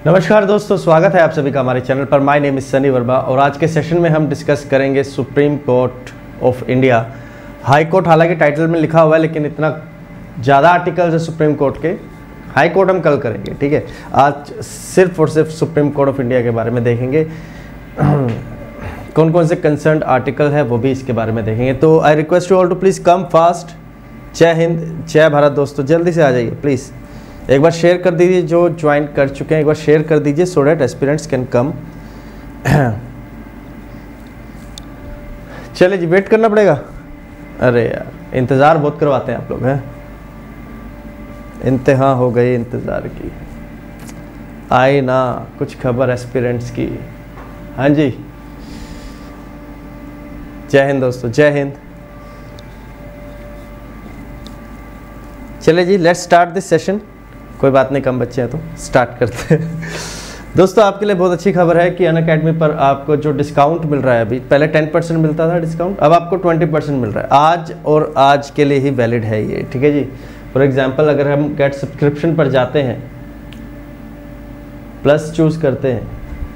नमस्कार दोस्तों, स्वागत है आप सभी का हमारे चैनल पर। My name is Sunny Verma और आज के सेशन में हम डिस्कस करेंगे supreme court of India. High court हालांकि टाइटल में लिखा हुआ है, लेकिन इतना ज़्यादा आर्टिकल्स है सुप्रीम कोर्ट के। हाई कोर्ट हम कल करेंगे, ठीक है। आज सिर्फ और सिर्फ सुप्रीम कोर्ट ऑफ इंडिया के बारे में देखेंगे। कौन कौन से कंसर्न आर्टिकल है वो भी इसके बारे में देखेंगे। तो I request you all to please come fast. Jai Hind, जय भारत दोस्तों, जल्दी से आ जाइए प्लीज़। एक बार शेयर कर दीजिए, जो ज्वाइन कर चुके हैं एक बार शेयर कर दीजिए so that aspirants can come. चलिए जी, वेट करना पड़ेगा। अरे यार, इंतज़ार बहुत करवाते हैं आप लोग, हैं। इंतहा हो गई इंतज़ार की, आई ना कुछ खबर एस्पिरेंट्स की। हाँ जी, जय हिंद दोस्तों, जय हिंद। चलिए जी, लेट्स स्टार्ट दिस सेशन। कोई बात नहीं, कम बच्चे हैं तो स्टार्ट करते हैं। दोस्तों, आपके लिए बहुत अच्छी खबर है कि अनअकैडमी पर आपको जो डिस्काउंट मिल रहा है, अभी पहले 10% मिलता था डिस्काउंट, अब आपको 20% मिल रहा है। आज और आज के लिए ही वैलिड है ये, ठीक है जी। फॉर एग्जांपल, अगर हम गेट सब्सक्रिप्शन पर जाते हैं, प्लस चूज करते हैं,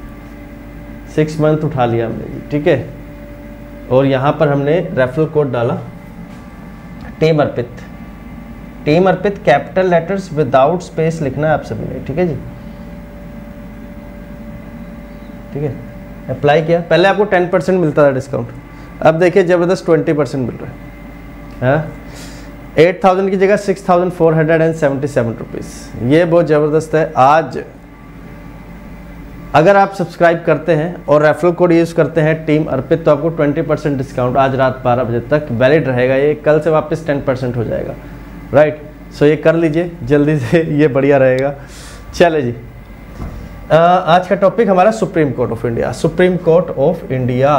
6 मंथ उठा लिया हमने जी, ठीक है। और यहाँ पर हमने रेफरल कोड डाला team Arpit. Team Arpit capital letters without space लिखना है आप सभी ने, ठीक है जी, ठीक है। अप्लाई किया, पहले आपको 10% मिलता था डिस्काउंट, अब देखिए जबरदस्त 20% मिल रहा है। 8,000 की जगह 6,477 रुपीज़, ये बहुत ज़बरदस्त है। आज अगर आप सब्सक्राइब करते हैं और रेफरल कोड यूज़ करते हैं टीम अर्पित, तो आपको 20% डिस्काउंट आज रात 12 बजे तक वैलिड रहेगा। ये कल से वापस 10% हो जाएगा, राइट। सो ये कर लीजिए जल्दी से, ये बढ़िया रहेगा। चले जी, आज का टॉपिक हमारा supreme court of India. Supreme court of India,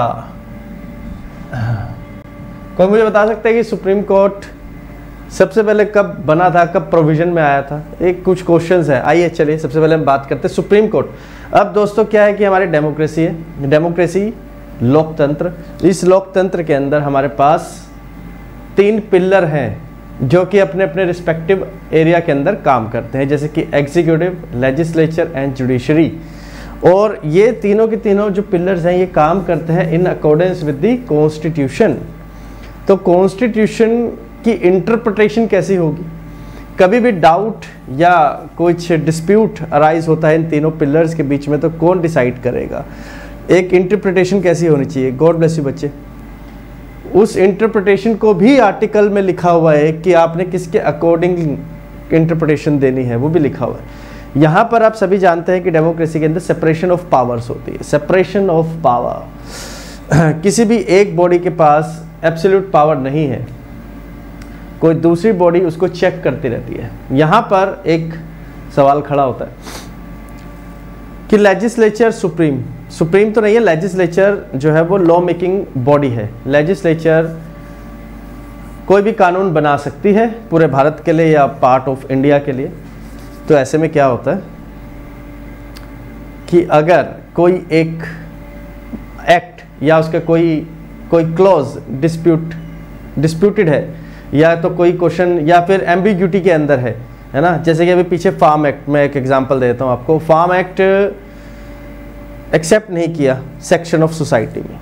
कोई मुझे बता सकता है कि सुप्रीम कोर्ट सबसे पहले कब बना था, कब प्रोविजन में आया था? एक कुछ क्वेश्चंस है, आइए चलिए सबसे पहले हम बात करते हैं सुप्रीम कोर्ट। अब दोस्तों क्या है कि हमारी डेमोक्रेसी है, डेमोक्रेसी लोकतंत्र। इस लोकतंत्र के अंदर हमारे पास 3 पिलर हैं जो कि अपने अपने रिस्पेक्टिव एरिया के अंदर काम करते हैं, जैसे कि एग्जीक्यूटिव, लेजिस्लेचर एंड जुडिशरी। और ये तीनों के तीनों जो पिलर्स हैं ये काम करते हैं in accordance with the constitution. तो कॉन्स्टिट्यूशन की इंटरप्रिटेशन कैसी होगी? कभी भी डाउट या कुछ डिस्प्यूट अराइज होता है इन तीनों पिलर्स के बीच में, तो कौन डिसाइड करेगा? एक इंटरप्रिटेशन कैसी होनी चाहिए? गॉड ब्लेस यू बच्चे। उस इंटरप्रिटेशन को भी आर्टिकल में लिखा हुआ है कि आपने किसके अकॉर्डिंग इंटरप्रिटेशन देनी है, वो भी लिखा हुआ है। यहाँ पर आप सभी जानते हैं कि डेमोक्रेसी के अंदर सेपरेशन ऑफ पावर्स होती है। सेपरेशन ऑफ पावर, किसी भी एक बॉडी के पास एब्सोल्यूट पावर नहीं है, कोई दूसरी बॉडी उसको चेक करती रहती है। यहाँ पर एक सवाल खड़ा होता है कि लेजिस्लेचर सुप्रीम, सुप्रीम तो नहीं है, लेजिस्लेचर जो है वो लॉ मेकिंग बॉडी है। लेजिस्लेचर कोई भी कानून बना सकती है पूरे भारत के लिए या पार्ट ऑफ इंडिया के लिए। तो ऐसे में क्या होता है कि अगर कोई एक एक्ट या उसका कोई क्लॉज डिस्प्यूटेड है, या तो कोई क्वेश्चन या फिर एम्बिग्यूटी के अंदर है ना, जैसे कि अभी पीछे फार्म एक्ट में एक एग्जांपल देता हूँ आपको। फार्म एक्ट एक्सेप्ट नहीं किया सेक्शन ऑफ सोसाइटी में,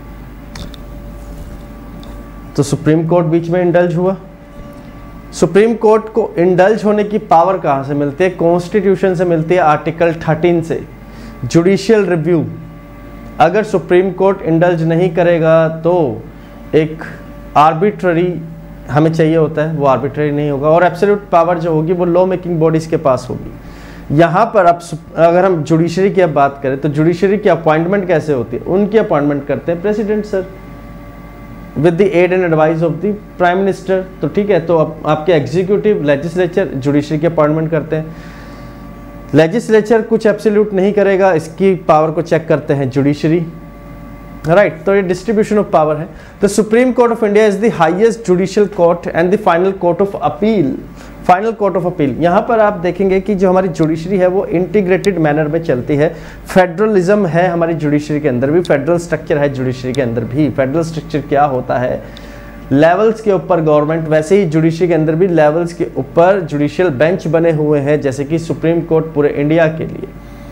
तो सुप्रीम कोर्ट बीच में इंडल्ज हुआ। सुप्रीम कोर्ट को इंडल्ज होने की पावर कहाँ से मिलती है? कॉन्स्टिट्यूशन से मिलती है, आर्टिकल 13 से। जुडिशियल रिव्यू, अगर सुप्रीम कोर्ट इंडल्ज नहीं करेगा तो एक आर्बिट्ररी हमें चाहिए होता है, वो आर्बिट्ररी नहीं होगा। और एब्सोल्यूट पावर जो होगी वो लॉ मेकिंग बॉडीज के पास होगी। यहाँ पर अब अगर हम जुडिशरी की अब बात करें, तो जुडिशरी की अपॉइंटमेंट कैसे होती है? उनकी अपॉइंटमेंट करते हैं president sir, with the aid and advice of the prime minister. तो ठीक है, तो अब आपके एग्जीक्यूटिव, लेजिस्लेचर, जुडिशरी की अपॉइंटमेंट करते हैं। लेजिस्लेचर कुछ एब्सोल्यूट नहीं करेगा, इसकी पावर को चेक करते हैं जुडिशरी, राइट। तो ये डिस्ट्रीब्यूशन ऑफ पावर है। तो supreme court of India is the highest judicial court and the final court of appeal. Final court of appeal, यहाँ पर आप देखेंगे कि जो हमारी जुडिशरी है वो इंटीग्रेटेड मैनर में चलती है। फेडरलिज्म है हमारी जुडिशरी के अंदर भी, फेडरल स्ट्रक्चर है जुडिशरी के अंदर भी। फेडरल स्ट्रक्चर क्या होता है? लेवल्स के ऊपर गवर्नमेंट, वैसे ही जुडिशरी के अंदर भी लेवल्स के ऊपर जुडिशियल बेंच बने हुए हैं, जैसे कि सुप्रीम कोर्ट पूरे इंडिया के लिए।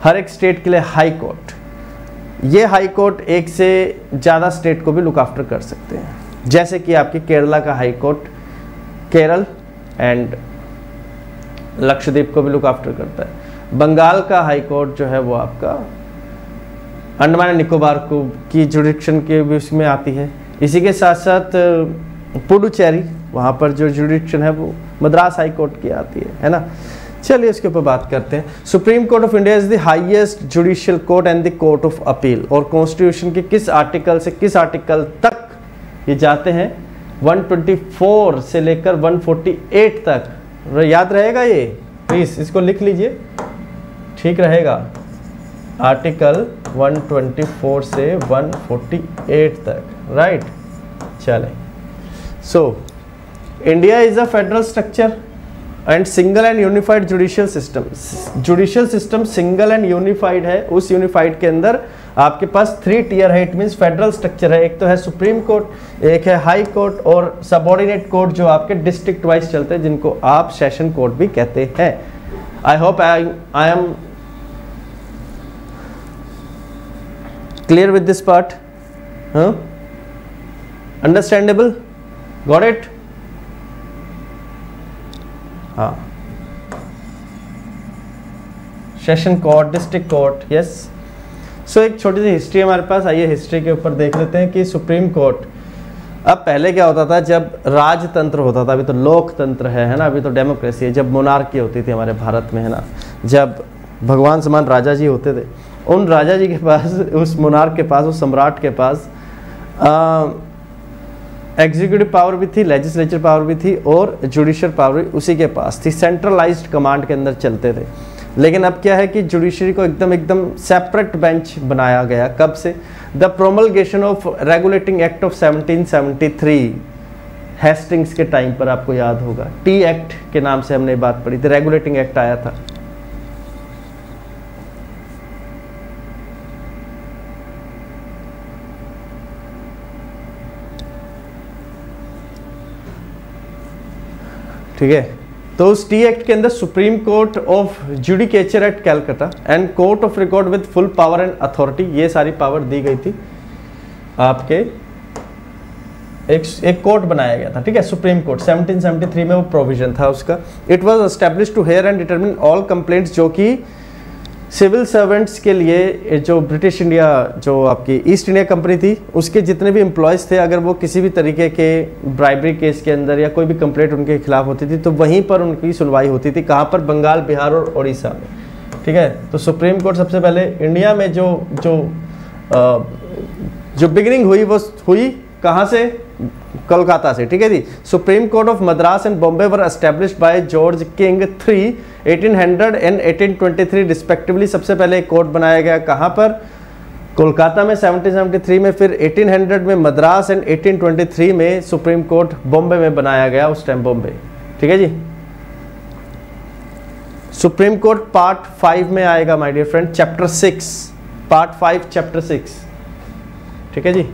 हर एक स्टेट के लिए हाई कोर्ट। ये हाई कोर्ट एक से ज़्यादा स्टेट को भी लुक आफ्टर कर सकते हैं, जैसे कि आपकी केरला का high court Kerala and Lakshadweep को भी लुक आफ्टर करता है। बंगाल का हाई कोर्ट जो है वो आपका अंडमान एंड निकोबार को की जुडिक्शन के भी उसमें आती है। इसी के साथ साथ पुडुचेरी, वहाँ पर जो जुडिक्शन है वो मद्रास हाई कोर्ट की आती है ना। चलिए इसके ऊपर बात करते हैं। Supreme court of India is the highest judicial court and the court of appeal. और कॉन्स्टिट्यूशन के किस आर्टिकल से किस आर्टिकल तक ये जाते हैं? 124 से लेकर 148 तक। याद रहेगा ये, प्लीज इसको लिख लीजिए, ठीक रहेगा। आर्टिकल 124 से 148 तक, राइट। चले, so India is a federal structure and single and unified judicial system. Judicial system single and unified है। उस यूनिफाइड के अंदर आपके पास 3 टियर है, इट मींस फेडरल स्ट्रक्चर है। एक तो है सुप्रीम कोर्ट, एक है हाई कोर्ट और सबऑर्डिनेट कोर्ट जो आपके डिस्ट्रिक्ट वाइज चलते हैं, जिनको आप सेशन कोर्ट भी कहते हैं। I hope I am clear with this part, understandable, got it? हाँ, session court, district court, yes. So एक छोटी सी हिस्ट्री हमारे पास, आइए हिस्ट्री के ऊपर देख लेते हैं कि सुप्रीम कोर्ट, अब पहले क्या होता था, जब राजतंत्र होता था, अभी तो लोकतंत्र है ना, अभी तो डेमोक्रेसी है, जब मोनार्की होती थी हमारे भारत में, है ना, जब भगवान समान राजा जी होते थे, उन राजा जी के पास, उस मोनार्क के पास, उस सम्राट के पास एग्जीक्यूटिव पावर भी थी, लेजिस्लेचर पावर भी थी और जुडिशियल पावर भी उसी के पास थी। सेंट्रलाइज्ड कमांड के अंदर चलते थे। लेकिन अब क्या है कि जुडिशरी को एकदम सेपरेट बेंच बनाया गया। कब से? The promulgation of regulating act of 1773, Hastings के टाइम पर, आपको याद होगा, टी एक्ट के नाम से हमने बात पढ़ी थी, रेगुलेटिंग एक्ट आया था। ठीक है, तो उस टी एक्ट के अंदर supreme court of judicature at Calcutta and court of record with full power and authority, ये सारी पावर दी गई थी आपके। एक कोर्ट बनाया गया था, ठीक है, सुप्रीम कोर्ट। 1773 में वो प्रोविजन था उसका। It was established to hear and determine all complaints, जो कि सिविल सर्वेंट्स के लिए, जो ब्रिटिश इंडिया, जो आपकी ईस्ट इंडिया कंपनी थी, उसके जितने भी एम्प्लॉयज़ थे, अगर वो किसी भी तरीके के ब्राइबरी केस के अंदर या कोई भी कंप्लेंट उनके खिलाफ होती थी, तो वहीं पर उनकी सुनवाई होती थी। कहाँ पर? बंगाल, बिहार और उड़ीसा में, ठीक है। तो सुप्रीम कोर्ट सबसे पहले इंडिया में जो बिगिनिंग हुई, वो हुई कहाँ से? कोलकाता से, ठीक है जी। Supreme court of Madras and Bombay were established by George King 3 1800 and 1823 respectively. सबसे पहले एक कोर्ट बनाया गया कहाँ पर? कोलकाता में 1773 में, फिर 1800 में मद्रास एंड 1823 में सुप्रीम कोर्ट बॉम्बे में बनाया गया, उस टाइम बॉम्बे, ठीक है जी। सुप्रीम कोर्ट पार्ट 5 में आएगा my dear friend, chapter 6, part 5 chapter 6, ठीक है जी।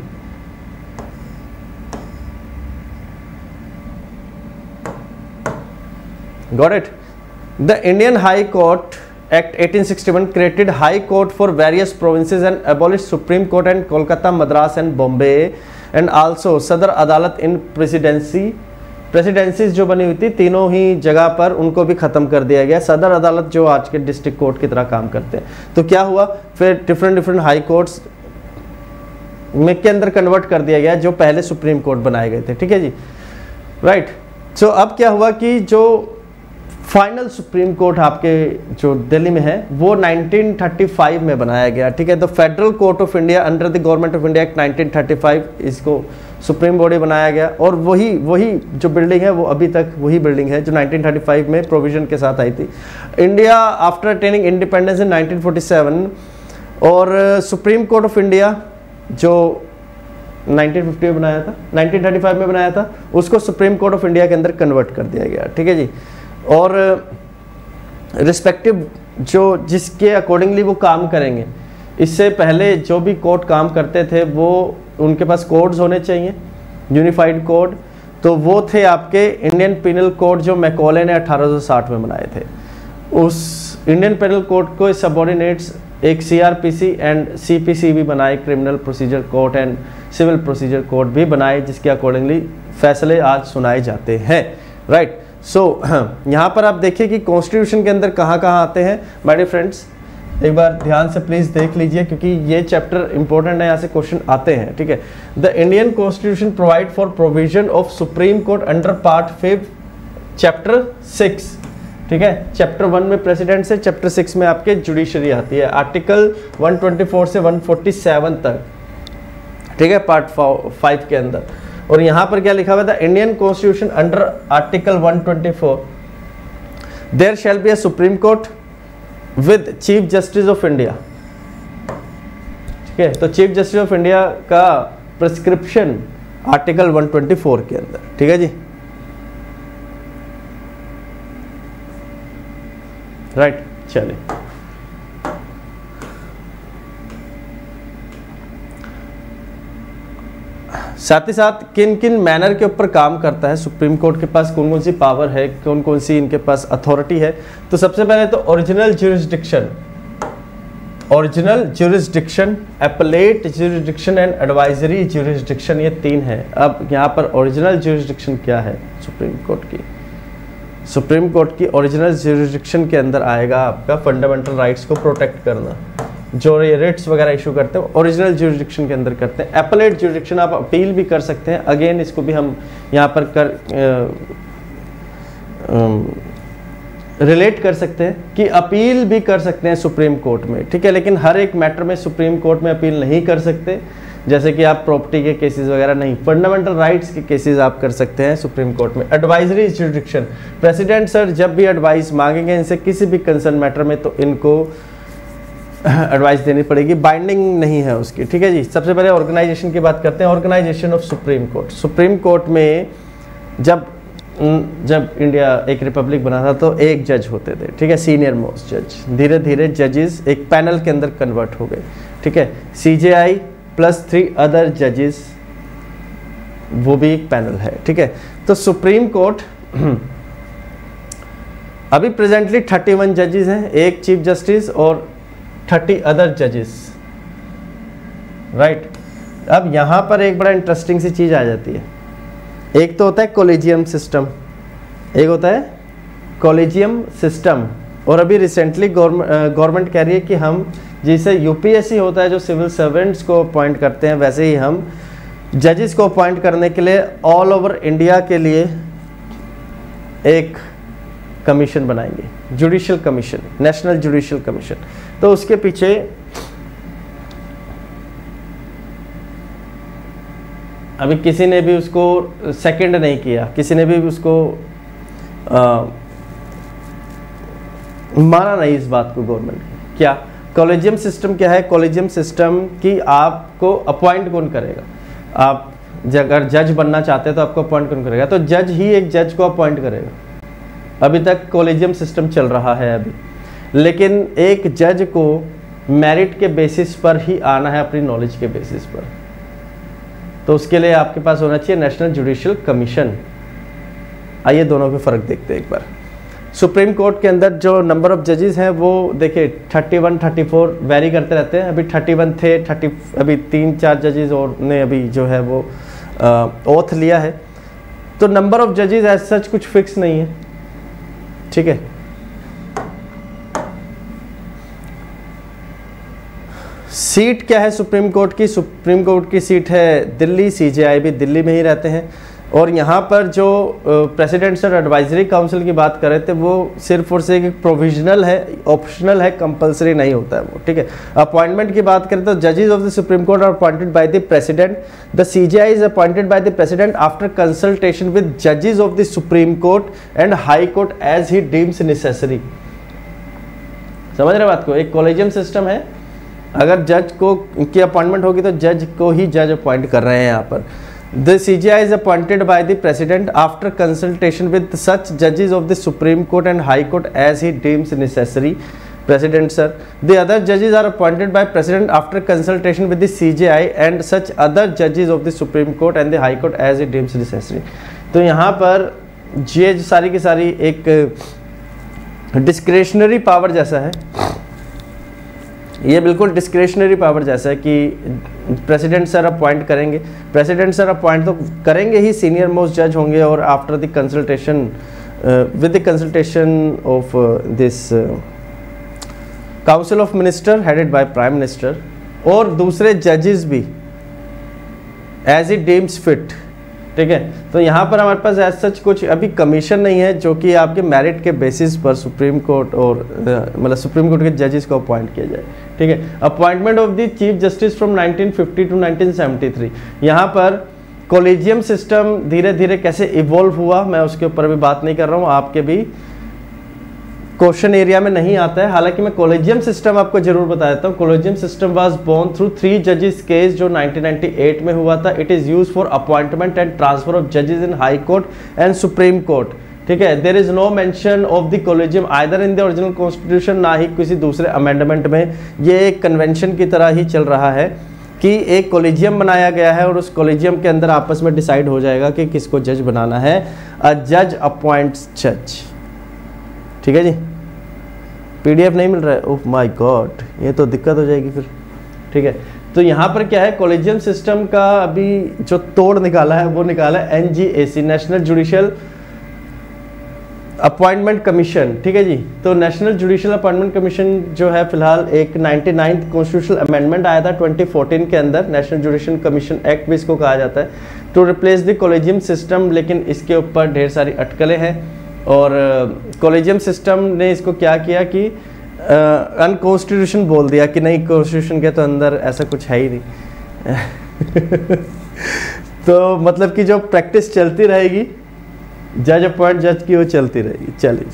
Got it? The Indian High Court Act 1861 created High Court for various provinces and abolished Supreme Court and Kolkata, Madras and Bombay, and also सदर अदालत इन presidencies जो बनी हुई थी तीनों ही जगह पर, उनको भी ख़त्म कर दिया गया। सदर अदालत जो आज के डिस्ट्रिक्ट कोर्ट की तरह काम करते हैं। तो क्या हुआ फिर? डिफरेंट हाई कोर्ट्स में के अंदर कन्वर्ट कर दिया गया, जो पहले सुप्रीम कोर्ट बनाए गए थे, ठीक है जी, राइट। सो अब क्या हुआ कि जो फाइनल सुप्रीम कोर्ट आपके जो दिल्ली में है, वो 1935 में बनाया गया, ठीक है। तो federal court of India under the government of India act 1935, इसको सुप्रीम बॉडी बनाया गया। और वही जो बिल्डिंग है, वो अभी तक वही बिल्डिंग है जो 1935 में प्रोविजन के साथ आई थी। India after attaining independence in 1947, और सुप्रीम कोर्ट ऑफ इंडिया जो 1950 में बनाया था, 1935 में बनाया था, उसको सुप्रीम कोर्ट ऑफ इंडिया के अंदर कन्वर्ट कर दिया गया, ठीक है जी। और रिस्पेक्टिव जो जिसके अकॉर्डिंगली वो काम करेंगे, इससे पहले जो भी कोर्ट काम करते थे, वो उनके पास कोड्स होने चाहिए, यूनिफाइड कोड। तो वो थे आपके इंडियन पिनल कोड, जो मैकॉले ने 1860 में बनाए थे। उस इंडियन पेनल कोड को सबऑर्डिनेट्स एक सीआरपीसी एंड सीपीसी भी बनाए, criminal procedure code and civil procedure code भी बनाए, जिसके अकॉर्डिंगली फैसले आज सुनाए जाते हैं, राइट। सो यहाँ पर आप देखिए कि कॉन्स्टिट्यूशन के अंदर कहाँ कहाँ आते हैं माय डियर फ्रेंड्स, एक बार ध्यान से प्लीज देख लीजिए क्योंकि ये चैप्टर इंपॉर्टेंट है, यहाँ से क्वेश्चन आते हैं, ठीक है। The Indian constitution provide for provision of supreme court under part 5 chapter 6, ठीक है। चैप्टर 1 में प्रेसिडेंट से, चैप्टर 6 में आपके जुडिशरी आती है, आर्टिकल 124 से 147 तक, ठीक है, पार्ट 5 के अंदर। और यहाँ पर क्या लिखा हुआ था, Indian constitution under article 124 there shall be a supreme court with chief justice of India, ठीक है। तो चीफ जस्टिस ऑफ इंडिया का प्रिस्क्रिप्शन आर्टिकल 124 के अंदर, ठीक है जी, राइट। चलिए साथ ही साथ किन किन मैनर के ऊपर काम करता है सुप्रीम कोर्ट के पास, कौन कौन सी पावर है, कौन कौन सी इनके पास अथॉरिटी है। तो सबसे पहले तो original jurisdiction, original jurisdiction, appellate jurisdiction and advisory jurisdiction, ये 3 है। अब यहाँ पर ओरिजिनल ज्यूरिसडिक्शन क्या है सुप्रीम कोर्ट की, सुप्रीम कोर्ट की ओरिजिनल ज्यूरिसडिक्शन के अंदर आएगा आपका फंडामेंटल राइट्स को प्रोटेक्ट करना, जो ये रिट्स वगैरह इशू करते हैं ओरिजिनल ज्यूरिसडिक्शन के अंदर करते हैं। एपलेट ज्यूरिसडिक्शन आप अपील भी कर सकते हैं, अगेन इसको भी हम यहाँ पर रिलेट कर सकते हैं कि अपील भी कर सकते हैं सुप्रीम कोर्ट में, ठीक है। लेकिन हर एक मैटर में सुप्रीम कोर्ट में अपील नहीं कर सकते, जैसे कि आप प्रॉपर्टी के केसेस वगैरह नहीं, फंडामेंटल राइट्स के केसेस आप कर सकते हैं सुप्रीम कोर्ट में। एडवाइजरी ज्यूरिसडिक्शन, प्रेसिडेंट सर जब भी एडवाइस मांगेंगे इनसे किसी भी कंसर्न मैटर में तो इनको एडवाइस देनी पड़ेगी, बाइंडिंग नहीं है उसकी, ठीक है जी। सबसे पहले ऑर्गेनाइजेशन की बात करते हैं, organisation of supreme court. Supreme court में जब इंडिया एक रिपब्लिक बना था तो एक जज होते थे, ठीक है, सीनियर मोस्ट जज। धीरे धीरे जजेस एक पैनल के अंदर कन्वर्ट हो गए, ठीक है। CJI प्लस 3 अदर जजेस, वो भी एक पैनल है, ठीक है। तो सुप्रीम कोर्ट अभी प्रेजेंटली 31 जजेस हैं, एक चीफ जस्टिस और 30 अदर जजेस, राइट। अब यहां पर एक बड़ा इंटरेस्टिंग सी चीज आ जाती है, एक तो होता है कॉलेजियम सिस्टम, एक होता है कॉलेजियम सिस्टम। और अभी रिसेंटली गवर्नमेंट कह रही है कि हम जैसे यूपीएससी होता है जो सिविल सर्वेंट्स को अपॉइंट करते हैं, वैसे ही हम जजेस को अपॉइंट करने के लिए ऑल ओवर इंडिया के लिए एक कमीशन बनाएंगे, judicial commission, national judicial commission. तो उसके पीछे अभी किसी ने भी उसको सेकंड नहीं किया, किसी ने भी उसको माना नहीं इस बात को गवर्नमेंट। क्या कॉलेजियम सिस्टम क्या है? कॉलेजियम सिस्टम कि आपको अपॉइंट कौन करेगा, आप अगर जज बनना चाहते हैं तो आपको अपॉइंट कौन करेगा? तो जज ही एक जज को अपॉइंट करेगा। अभी तक कॉलेजियम सिस्टम चल रहा है अभी, लेकिन एक जज को मेरिट के बेसिस पर ही आना है, अपनी नॉलेज के बेसिस पर। तो उसके लिए आपके पास होना चाहिए नेशनल जुडिशियल कमीशन। आइए दोनों के फर्क देखते हैं एक बार। सुप्रीम कोर्ट के अंदर जो नंबर ऑफ जजेस हैं वो देखिए 31, 34 वेरी करते रहते हैं। अभी 31 थे, अभी 3-4 जजेस और ने अभी जो है वो ओथ लिया है। तो नंबर ऑफ जजेस एज सच कुछ फिक्स नहीं है, ठीक है। सीट क्या है सुप्रीम कोर्ट की? सुप्रीम कोर्ट की सीट है दिल्ली, CJI भी दिल्ली में ही रहते हैं। और यहाँ पर जो प्रेसिडेंशियल एडवाइजरी काउंसिल की बात कर रहे थे वो सिर्फ और सिर्फ एक प्रोविजनल है, ऑप्शनल है, कंपलसरी नहीं होता है वो, ठीक है। अपॉइंटमेंट की बात करें तो जजेस of the supreme court are appointed by the president. The CJI is appointed by the president after consultation with जजेस of the supreme court and high court as he deems necessary. समझ रहे बात को? एक कॉलेजियम सिस्टम है, अगर जज को की अपॉइंटमेंट होगी तो जज को ही जज अपॉइंट कर रहे हैं यहाँ पर। The CJI is appointed by the President after consultation with such judges of the Supreme Court and High Court as he deems necessary. President sir. The other judges are appointed by President after consultation with the CJI and such other judges of the Supreme Court and the High Court as he deems necessary. तो यहाँ पर ये सारी की सारी एक discretionary power जैसा है, ये बिल्कुल डिस्क्रिशनरी पावर जैसा है कि प्रेसिडेंट सर अपॉइंट करेंगे, प्रेसिडेंट सर अपॉइंट तो करेंगे ही, सीनियर मोस्ट जज होंगे और after the consultation with the consultation of this council of minister headed by prime minister और दूसरे जजेस भी एज इट डीम्स फिट। ठीक है, तो यहाँ पर हमारे पास एज सच कुछ अभी कमीशन नहीं है जो कि आपके मेरिट के बेसिस पर सुप्रीम कोर्ट और मतलब सुप्रीम कोर्ट के जजेस को अपॉइंट किया जाए। ठीक है, appointment of the chief justice from 1950 to 1973, यहाँ पर कॉलेजियम सिस्टम धीरे धीरे कैसे इवॉल्व हुआ मैं उसके ऊपर भी बात नहीं कर रहा हूँ, आपके भी क्वेश्चन एरिया में नहीं आता है। हालांकि मैं कॉलेजियम सिस्टम आपको जरूर बता देता हूँ। Collegium system was born through 3 जजेस केस जो 1998 में हुआ था। It is used for appointment and transfer of जजेस in high court and supreme court. ठीक है, there is no mention of the collegium either in the original constitution, ना ही किसी दूसरे अमेंडमेंट में। ये एक कन्वेंशन की तरह ही चल रहा है कि एक कॉलेजियम बनाया गया है और उस कॉलेजियम के अंदर आपस में डिसाइड हो जाएगा कि किसको जज बनाना है। अ जज अपॉइंट्स जज। ठीक है जी, पीडीएफ नहीं मिल रहा है, ओह माय गॉड, ये तो दिक्कत हो जाएगी फिर। ठीक है, तो यहाँ पर क्या है, कॉलेजियम सिस्टम का अभी जो तोड़ निकाला है वो निकाला है NGAC, national judicial appointment commission. ठीक है जी, तो नेशनल जुडिशियल अपॉइंटमेंट कमीशन जो है फिलहाल एक 99th कॉन्स्टिट्यूशनल अमेंडमेंट आया था 2014 के अंदर, नेशनल जुडिशियल कमीशन एक्ट भी इसको कहा जाता है, to replace the collegium system. लेकिन इसके ऊपर ढेर सारी अटकलें हैं और कॉलेजियम सिस्टम ने इसको क्या किया कि अनकॉन्स्टिट्यूशन बोल दिया कि नहीं, कॉन्स्टिट्यूशन के तो अंदर ऐसा कुछ है ही नहीं। तो मतलब कि जो प्रैक्टिस चलती रहेगी जज अपॉइंट जज की, वो चलती रहेगी। चलिए,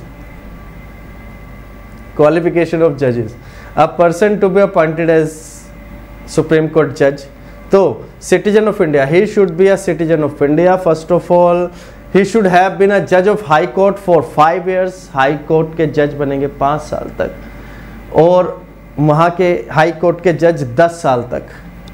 क्वालिफिकेशन ऑफ जजेस, a person to be appointed as supreme court जज, तो citizen of India, he should be a citizen of India. First of all he should have been a judge of high court for 5 years, high court के जज बनेंगे 5 साल तक, और वहाँ के हाई कोर्ट के जज 10 साल तक।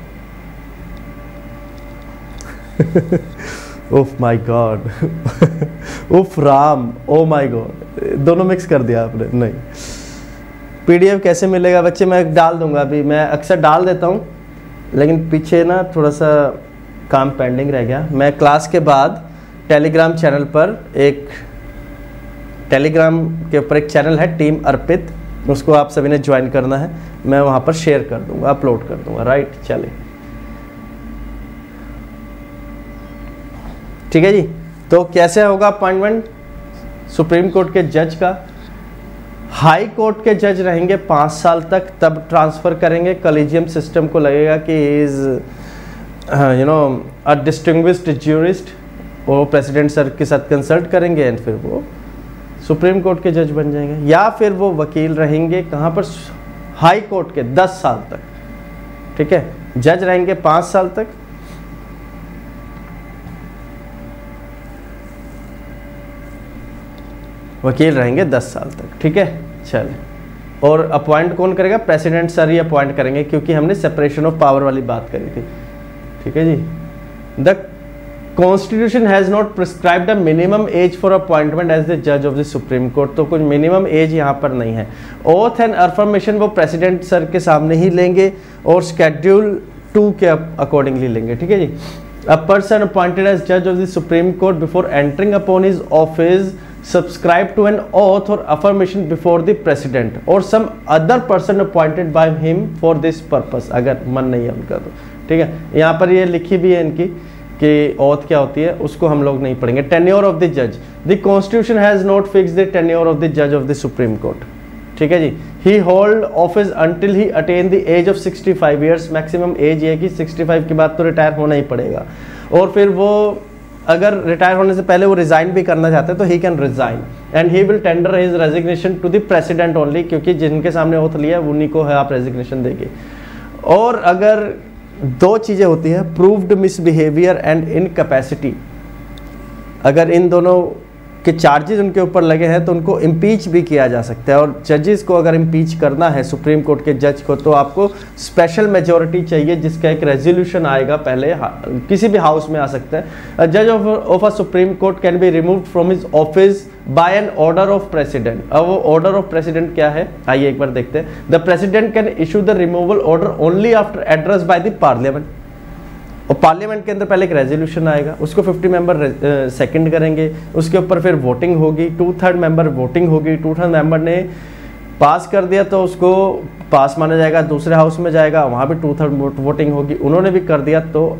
उफ माय गॉड, उफ राम, ओ माय गॉड, दोनों मिक्स कर दिया आपने। नहीं, पीडीएफ कैसे मिलेगा बच्चे, मैं डाल दूंगा, अभी मैं अक्सर डाल देता हूँ लेकिन पीछे ना थोड़ा सा काम पेंडिंग रह गया। मैं क्लास के बाद टेलीग्राम चैनल पर टेलीग्राम के ऊपर एक चैनल है टीम अर्पित, उसको आप सभी ने ज्वाइन करना है, मैं वहाँ पर शेयर कर दूंगा, अपलोड कर दूंगा। राइट, चलिए ठीक है जी। तो कैसे होगा अपॉइंटमेंट सुप्रीम कोर्ट के जज का? हाई कोर्ट के जज रहेंगे 5 साल तक, तब ट्रांसफ़र करेंगे। कॉलेजियम सिस्टम को लगेगा कि इज़ अ डिस्टिंग्विश्ड ज्यूरिस्ट, वो प्रेसिडेंट सर के साथ कंसल्ट करेंगे एंड फिर वो सुप्रीम कोर्ट के जज बन जाएंगे, या फिर वो वकील रहेंगे कहाँ पर, हाई कोर्ट के 10 साल तक। ठीक है, जज रहेंगे 5 साल तक, वकील रहेंगे 10 साल तक। ठीक है, चलिए, और अपॉइंट कौन करेगा? प्रेसिडेंट सर ही अपॉइंट करेंगे, क्योंकि हमने सेपरेशन ऑफ पावर वाली बात करी थी। ठीक है जी। The Constitution has not prescribed a minimum age for appointment as the judge of the Supreme Court, तो कुछ मिनिमम एज यहाँ पर नहीं है। ओथ एंड अफर्मेशन वो प्रेसिडेंट सर के सामने ही लेंगे और शेड्यूल 2 के अकॉर्डिंगली लेंगे। ठीक है जी। अ पर्सन अपॉइंटेड एज जज of the supreme court before entering upon his office subscribe to an oath or affirmation before the president or some other person appointed by him for this purpose, अगर मन नहीं है उनका तो। ठीक है, यहाँ पर ये लिखी भी है इनकी कि ओथ क्या होती है, उसको हम लोग नहीं पढ़ेंगे। टेन्योर ऑफ द जज, the constitution has not fixed the tenure of the जज ऑफ द सुप्रीम कोर्ट। ठीक है जी। ही hold office until he attain the age of 65 years, maximum age ये है कि 65 के बाद तो रिटायर होना ही पड़ेगा, और फिर वो अगर रिटायर होने से पहले वो रिजाइन भी करना चाहते हैं तो he can resign and he will tender his resignation to the president only, क्योंकि जिनके सामने ओथ लिया है उन्हीं को है आप रेजिग्नेशन देंगे। और अगर 2 चीज़ें होती हैं, प्रूव्ड मिसबिहेवियर एंड इनकैपेसिटी, अगर इन दोनों के चार्जेस उनके ऊपर लगे हैं तो उनको इम्पीच भी किया जा सकता है। और जजेस को अगर इम्पीच करना है सुप्रीम कोर्ट के जज को, तो आपको स्पेशल मेजोरिटी चाहिए जिसका एक रेजोल्यूशन आएगा, पहले किसी भी हाउस में आ सकता है। जज of a supreme court can be removed from his office by an order of president. अब वो ऑर्डर ऑफ प्रेसिडेंट क्या है, आइए एक बार देखते हैं। The president can issue the removal order only after address by the parliament. और पार्लियामेंट के अंदर पहले एक रेजोल्यूशन आएगा, उसको 50 मेंबर सेकंड करेंगे, उसके ऊपर फिर वोटिंग होगी, 2/3 मेंबर वोटिंग होगी, 2/3 मेंबर ने पास कर दिया तो उसको पास माना जाएगा, दूसरे हाउस में जाएगा, वहाँ भी 2/3 वोटिंग होगी, उन्होंने भी कर दिया तो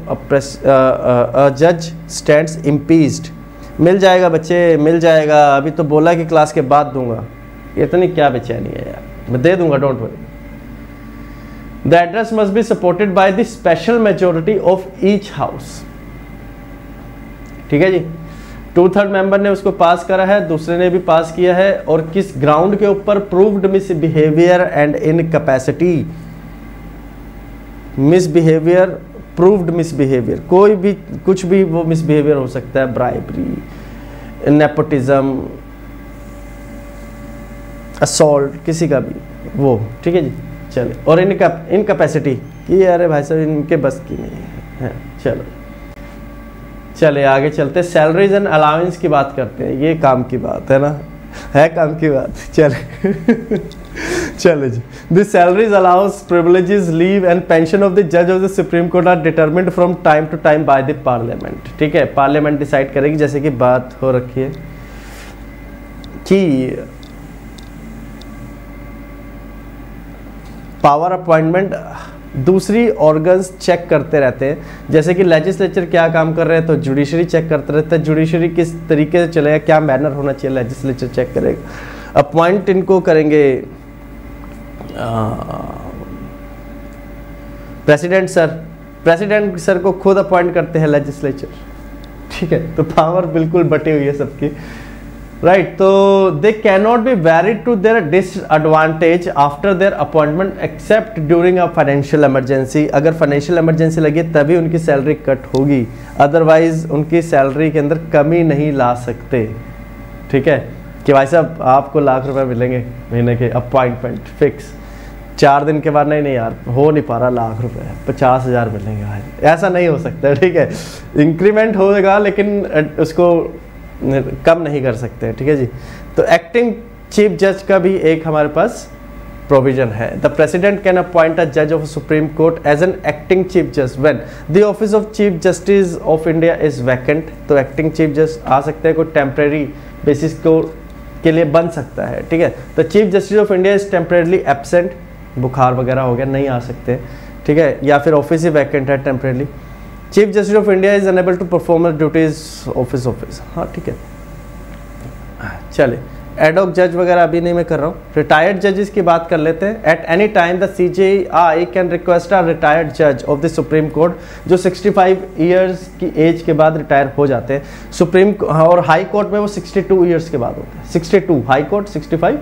जज स्टैंड्स इम्पीच्ड। मिल जाएगा बच्चे, मिल जाएगा, अभी तो बोला कि क्लास के बाद दूंगा, इतनी क्या बेचैनी है यार, मैं दे दूंगा, don't worry. The address must be supported by the special majority of each house। ठीक है जी, 2/3 मेंबर ने उसको पास करा है, दूसरे ने भी पास किया है, और किस ग्राउंड के ऊपर? Proved misbehaviour and incapacity. Misbehaviour, proved misbehaviour, कोई भी कुछ भी वो मिसबिहेवियर हो सकता है, ब्राइबरी, नेपोटिज्म, असॉल्ट, किसी का भी वो, ठीक है जी। चले, और इनकैपेसिटी कि अरे भाई साहब इनके बस की नहीं है। चलो चले आगे चलते, सैलरीज एंड अलाउंस की बात करते हैं, ये काम की बात है ना, है काम की बात। चले चले जी। The salaries, allowance, privileges, leave and pension of the जज of the supreme court are determined from time to time by the parliament. ठीक है, पार्लियामेंट डिसाइड करेगी, जैसे कि बात हो रखी है कि पावर अपॉइंटमेंट दूसरी ऑर्गन्स चेक करते रहते हैं, जैसे कि लेजिस्लेचर क्या काम कर रहे हैं तो जुडिशरी चेक करते रहते हैं, जुडिशरी किस तरीके से चलेगा, क्या मैनर होना चाहिए, लेजिस्लेचर चेक करेगा। अपॉइंट इनको करेंगे प्रेसिडेंट सर को खुद अपॉइंट करते हैं लेजिस्लेचर। ठीक है, तो पावर बिल्कुल बटी हुई है सबकी, राइट। तो they can not be varied to their disadvantage after their appointment except during a financial emergency. अगर फाइनेंशियल इमरजेंसी लगी तभी उनकी सैलरी कट होगी, अदरवाइज उनकी सैलरी के अंदर कमी नहीं ला सकते। ठीक है, कि भाई साहब आपको लाख रुपए मिलेंगे महीने के, अपॉइंटमेंट फिक्स, 4 दिन के बाद नहीं यार हो नहीं पा रहा, लाख रुपए 50,000 मिलेंगे भाई, ऐसा नहीं हो सकता। ठीक है, इंक्रीमेंट होगा लेकिन उसको कम नहीं कर सकते। ठीक है जी। तो एक्टिंग चीफ जज का भी एक हमारे पास प्रोविजन है। The president can appoint a जज of supreme court as an acting chief जज when the office of chief justice of India is vacant. तो एक्टिंग चीफ जज आ सकते हैं, कोई टेम्परेरी बेसिस को के लिए बन सकता है। ठीक है, तो chief justice of India is temporarily absent, बुखार वगैरह हो गया नहीं आ सकते। ठीक है, या फिर ऑफिस ही वैकेंट है temporarily. Chief justice of India is unable to perform duties office. हाँ ठीक है, चले एडॉक जज वगैरह अभी नहीं मैं कर रहा हूँ। रिटायर्ड जजेस की बात कर लेते हैं। At any time the CJI can request a retired जज ऑफ द सुप्रीम कोर्ट, जो 65 ईयर्स की एज के बाद रिटायर हो जाते हैं। सुप्रीम और हाई कोर्ट में वो 62 ईयर्स के बाद होते हैं। 62 हाई कोर्ट, 65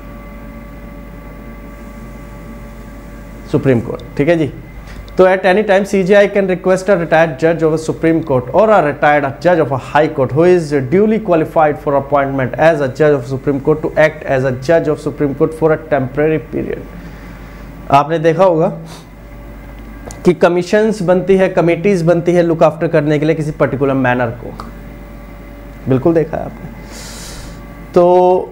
सुप्रीम कोर्ट। ठीक है जी। तो eight any time CJI can request a retired जज ऑफ अ सुप्रीम कोर्ट और अ रिटायर्ड जज of a high court who is duly qualified for appointment as a जज of supreme Court to act as a जज of supreme court for a temporary period. आपने देखा होगा कि commissions बनती है, कमिटीज बनती है लुक आफ्टर करने के लिए किसी पर्टिकुलर मैनर को, बिल्कुल देखा है आपने। तो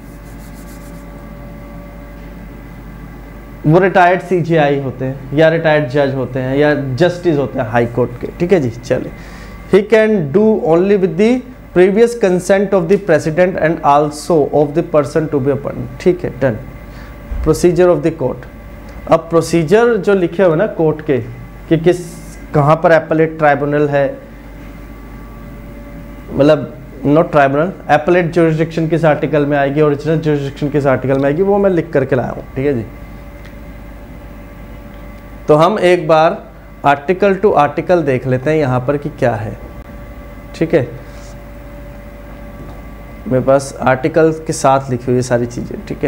वो रिटायर्ड CJI होते हैं या रिटायर्ड जज होते हैं या जस्टिस होते हैं हाई कोर्ट के। ठीक है जी। चले, he can do only with the previous consent of the president and also of the person to be appointed. ठीक है, done. Procedure of the court. अब प्रोसीजर जो लिखे हुए ना कोर्ट के कि किस कहाँ पर एपेलेट ट्राइब्यूनल है, मतलब नॉट ट्राइब्यूनल, एपेलेट ज्यूरिसडिक्शन किस आर्टिकल में आएगी, ओरिजिनल ज्यूरिसडिक्शन किस आर्टिकल में आएगी, वो मैं लिख करके लाया हूँ। ठीक है जी। तो हम एक बार आर्टिकल टू आर्टिकल देख लेते हैं यहाँ पर कि क्या है। ठीक है, मेरे पास आर्टिकल के साथ लिखी हुई सारी चीज़ें। ठीक है,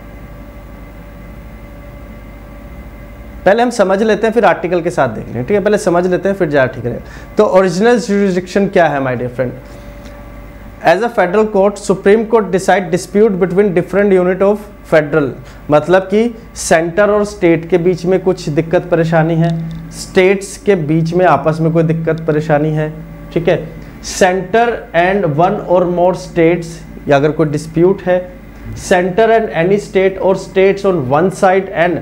पहले हम समझ लेते हैं फिर आर्टिकल के साथ देख लें। ठीक है, पहले समझ लेते हैं फिर जा ठीक है। तो ओरिजिनल ज्यूरिसडिक्शन क्या है my dear friend? As a federal court supreme court decide dispute between different unit of federal, मतलब कि सेंटर और स्टेट के बीच में कुछ दिक्कत परेशानी है, स्टेट्स के बीच में आपस में कोई दिक्कत परेशानी है, ठीक है। सेंटर एंड वन और मोर स्टेट्स, या अगर कोई डिस्प्यूट है, सेंटर एंड एनी स्टेट और states on one side and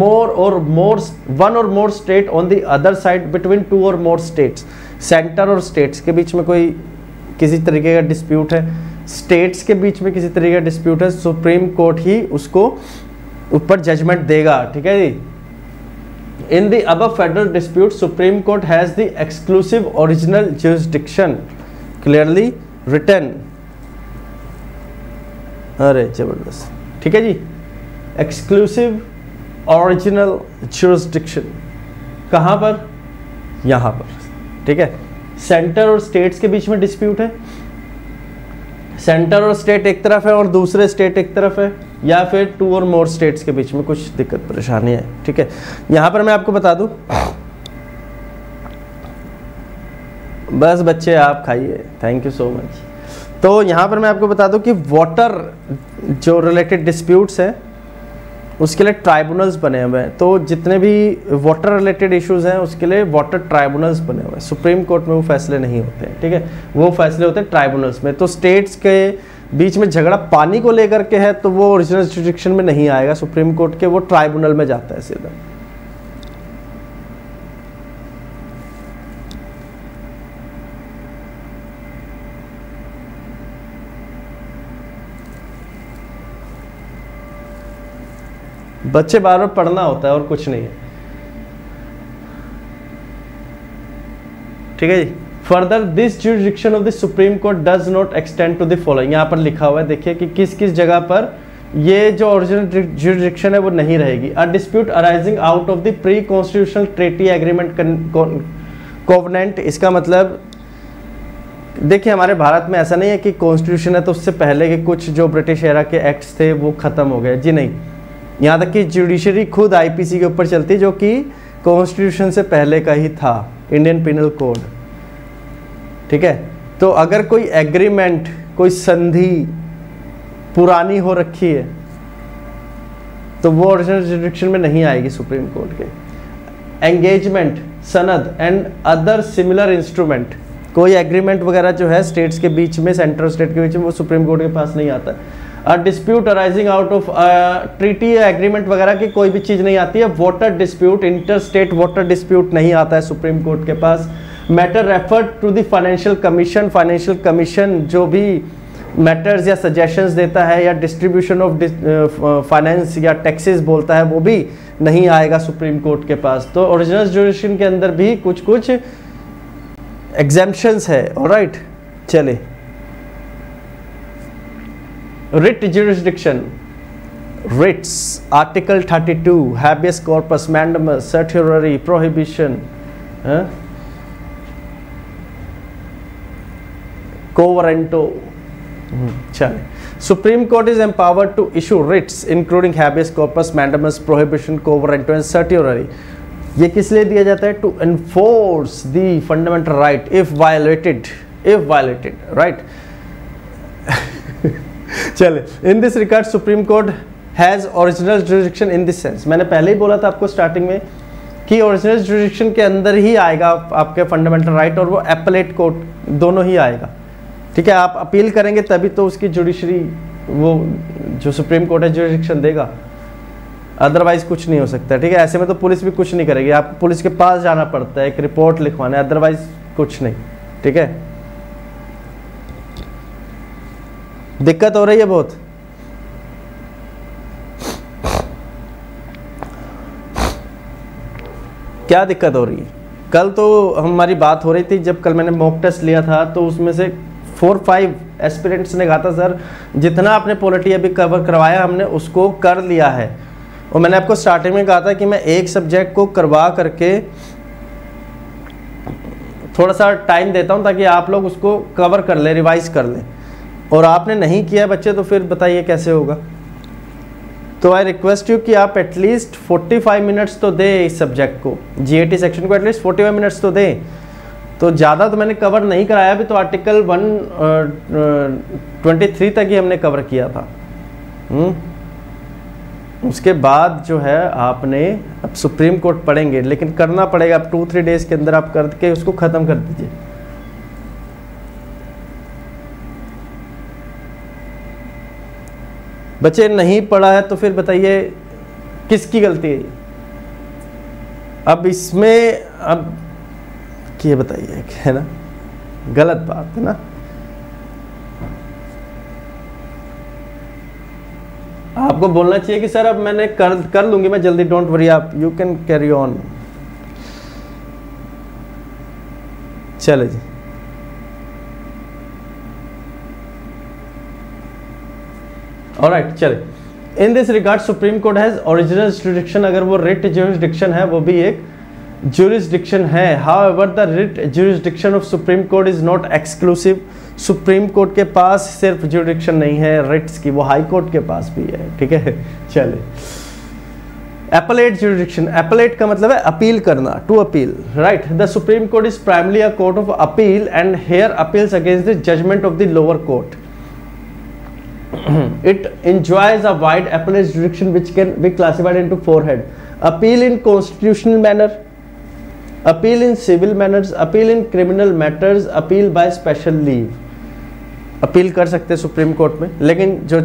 one और more state on the other side between two और मोर स्टेट्स। सेंटर और स्टेट्स के बीच में कोई किसी तरीके का डिस्प्यूट है, स्टेट्स के बीच में किसी तरीके का डिस्प्यूट है, सुप्रीम कोर्ट ही उसको ऊपर जजमेंट देगा, ठीक है जी। In the above federal dispute supreme court has the exclusive original jurisdiction clearly written. अरे जबरदस्त, ठीक है जी। एक्सक्लूसिव ओरिजिनल जुरिसडिक्शन कहाँ पर? यहाँ पर, ठीक है। सेंटर और स्टेट्स के बीच में डिस्प्यूट है, सेंटर और स्टेट एक तरफ है और दूसरे स्टेट एक तरफ है, या फिर टू और मोर स्टेट्स के बीच में कुछ दिक्कत परेशानी है, ठीक है। यहां पर मैं आपको बता दूं, बस बच्चे आप खाइए, थैंक यू सो मच। तो यहां पर मैं आपको बता दूं कि वाटर जो रिलेटेड डिस्प्यूट्स हैं उसके लिए ट्राइब्यूनल्स बने हुए हैं। तो जितने भी वाटर रिलेटेड इश्यूज हैं उसके लिए वाटर ट्राइब्यूनल्स बने हुए हैं। सुप्रीम कोर्ट में वो फैसले नहीं होते हैं, ठीक है, वो फैसले होते हैं ट्राइब्यूनल्स में। तो स्टेट्स के बीच में झगड़ा पानी को लेकर के है तो वो ओरिजिनल जुरिसडिक्शन में नहीं आएगा सुप्रीम कोर्ट के, वो ट्राइब्यूनल में जाता है सीधा। बच्चे बार बार पढ़ना होता है और कुछ नहीं है, ठीक है जी। Further this jurisdiction of the supreme court does not extend to the following, यहाँ पर लिखा हुआ है, देखिए कि किस किस जगह पर ये जो ओरिजिनल जुरिसडिक्शन है वो नहीं रहेगी। A dispute arising out of the pre constitutional treaty agreement covenant, इसका मतलब देखिए हमारे भारत में ऐसा नहीं है कि कॉन्स्टिट्यूशन है तो उससे पहले के कुछ जो ब्रिटिश एरा के एक्ट्स थे वो खत्म हो गए, जी नहीं। यहाँ तक कि जुडिशरी खुद आईपीसी के ऊपर चलती है जो कि कॉन्स्टिट्यूशन से पहले का ही था, इंडियन पिनल कोड, ठीक है। तो अगर कोई एग्रीमेंट, कोई संधि पुरानी हो रखी है तो वो ओरिजिनल जुरिसडिक्शन में नहीं आएगी सुप्रीम कोर्ट के। Engagement, sanad and other similar instrument, कोई एग्रीमेंट वगैरह जो है स्टेट्स के बीच में, सेंट्रल स्टेट के बीच में, वो सुप्रीम कोर्ट के पास नहीं आता। Dispute arising out of treaty agreement वगैरह की कोई भी चीज़ नहीं आती है। Water dispute, inter state water dispute नहीं आता है सुप्रीम कोर्ट के पास। Matter referred to the financial commission, financial commission जो भी मैटर्स या सजेशंस देता है या डिस्ट्रीब्यूशन ऑफ फाइनेंस या टैक्सेस बोलता है वो भी नहीं आएगा सुप्रीम कोर्ट के पास। तो ओरिजिनल जुरिसडिक्शन के अंदर भी कुछ कुछ एग्जेम्पशंस है, ऑलराइट। चले, writ jurisdiction, writs, article 32, habeas corpus, mandamus, certiorari, prohibition, quo warranto. चले, supreme court is empowered to issue writs including habeas corpus, mandamus, prohibition, quo warranto and certiorari. ये किस लिए दिया जाता है? To enforce the fundamental right if violated, right. चले, in this regard supreme court has original jurisdiction in this sense. मैंने पहले ही बोला था आपको स्टार्टिंग में कि ओरिजिनल जुरिसडिक्शन के अंदर ही आएगा आपके फंडामेंटल राइट और वो एपेलेट कोर्ट दोनों ही आएगा, ठीक है। आप अपील करेंगे तभी तो उसकी जुडिशरी, वो जो सुप्रीम कोर्ट है, जुरिसडिक्शन देगा, अदरवाइज कुछ नहीं हो सकता, ठीक है। ऐसे में तो पुलिस भी कुछ नहीं करेगी, आपको पुलिस के पास जाना पड़ता है, एक रिपोर्ट लिखवाना है, अदरवाइज कुछ नहीं, ठीक है। दिक्कत हो रही है बहुत? क्या दिक्कत हो रही है? कल तो हमारी बात हो रही थी, जब कल मैंने मॉक टेस्ट लिया था तो उसमें से 4-5 एस्पिरेंट्स ने कहा था सर जितना आपने पॉलिटी अभी कवर करवाया हमने उसको कर लिया है। और मैंने आपको स्टार्टिंग में कहा था कि मैं एक सब्जेक्ट को करवा करके थोड़ा सा टाइम देता हूं ताकि आप लोग उसको कवर कर लें, रिवाइज कर लें, और आपने नहीं किया बच्चे तो फिर बताइए कैसे होगा। तो आई रिक्वेस्ट यू कि आप एटलीस्ट 45 मिनट्स तो दें इस सब्जेक्ट को, जीएटी सेक्शन को एटलीस्ट 45 मिनट्स तो दें। तो ज़्यादा तो मैंने कवर नहीं कराया, अभी तो आर्टिकल 123 तक ही हमने कवर किया था। उसके बाद जो है आपने अब सुप्रीम कोर्ट पढ़ेंगे, लेकिन करना पड़ेगा, अब 2-3 डेज के अंदर आप करके उसको ख़त्म कर दीजिए। बच्चे नहीं पढ़ा है तो फिर बताइए किसकी गलती है? अब इसमें अब ये बताइए, है ना, गलत बात है ना। आपको बोलना चाहिए कि सर अब मैंने कर लूंगी मैं जल्दी, डोंट वरी, आप यू कैन कैरी ऑन। चले जी, ऑलराइट, चले। In this regard supreme court has original jurisdiction, अगर वो रिट जुरिडिक्शन है वो भी एक जुरिडिक्शन है। However the writ jurisdiction of supreme court is not exclusive. Supreme court के पास सिर्फ जुरिडिक्शन नहीं है रिट्स की, वो हाई कोर्ट के पास भी है, ठीक है। चले, एपलेट जुरिडिक्शन, एपलेट का मतलब है अपील करना, to appeal, right. The supreme court is primarily a court of appeal and hear appeals against the judgment of the lower court. It enjoys a wide appellate jurisdiction which can be classified into 4 heads: appeal in constitutional manner, appeal in civil matters, appeal in criminal matters, appeal by special leave। Appeal कर सकते हैं supreme court में, लेकिन जो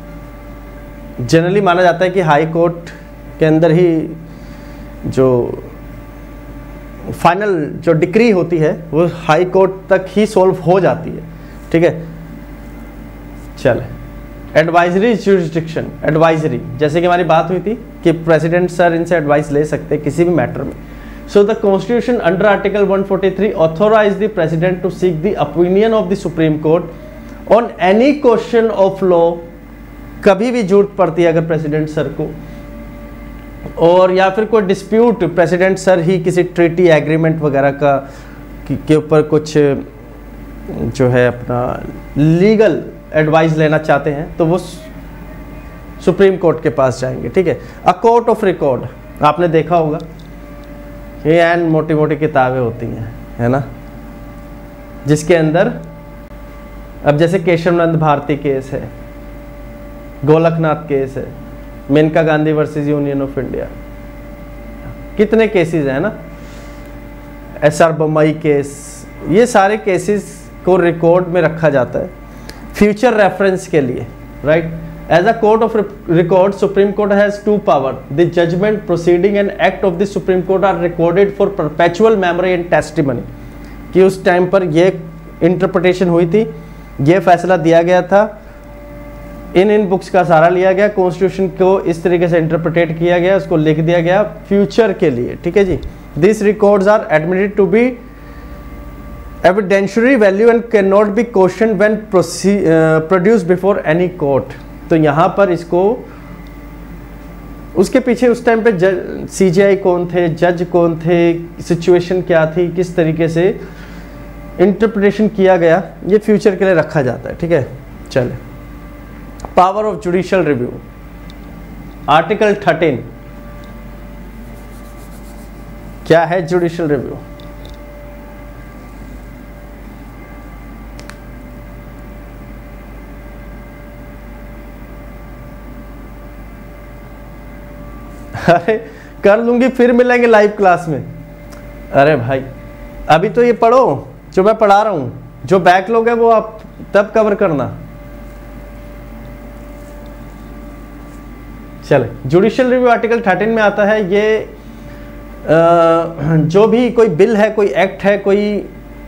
generally माना जाता है कि हाई कोर्ट के अंदर ही जो फाइनल जो डिक्री होती है वो हाई कोर्ट तक ही सॉल्व हो जाती है, ठीक है। चले, एडवाइजरी जुरिडिक्शन, एडवाइजरी, जैसे कि हमारी बात हुई थी कि प्रेसिडेंट सर इनसे एडवाइस ले सकते हैं किसी भी मैटर में। So the constitution under article 143 authorise the president to seek the opinion of the supreme Court on any question of law. कभी भी जरूरत पड़ती है अगर प्रेसिडेंट सर को, और या फिर कोई डिस्प्यूट, प्रेसिडेंट सर ही किसी ट्रीटी एग्रीमेंट वगैरह का के ऊपर कुछ जो है अपना लीगल एडवाइस लेना चाहते हैं तो वो सुप्रीम कोर्ट के पास जाएंगे, ठीक है। अ कोर्ट ऑफ रिकॉर्ड, आपने देखा होगा ये एन मोटी मोटी किताबें होती हैं, है ना, जिसके अंदर अब जैसे केशवनंद भारती केस है, गोलकनाथ केस है, Maneka Gandhi versus Union of India, कितने केसेस हैं ना, SR बम्बई केस, ये सारे केसेस को रिकॉर्ड में रखा जाता है फ्यूचर रेफरेंस के लिए, right. As a court of record Supreme court has 2 power, the judgment, proceeding and act of the supreme court are recorded for perpetual memory and testimony. कि उस टाइम पर ये इंटरप्रिटेशन हुई थी, ये फैसला दिया गया था, इन बुक्स का सहारा लिया गया, कॉन्स्टिट्यूशन को इस तरीके से इंटरप्रिटेट किया गया, उसको लिख दिया गया फ्यूचर के लिए, ठीक है जी। This records are admitted to be evidentiary value and cannot be questioned when produced before any court। तो यहाँ पर इसको, उसके पीछे उस टाइम पे CJI कौन थे, जज कौन थे, सिचुएशन क्या थी, किस तरीके से इंटरप्रिटेशन किया गया, ये फ्यूचर के लिए रखा जाता है, ठीक है। चले, power of judicial review, article 13 क्या है? Judicial review. अरे कर लूंगी, फिर मिलेंगे लाइव क्लास में। अरे भाई अभी तो ये पढ़ो जो मैं पढ़ा रहा हूं, जो बैकलॉग है वो आप तब कवर करना। चले, जुडिशियल रिव्यू आर्टिकल 13 में आता है। ये जो भी कोई बिल है, कोई एक्ट है, कोई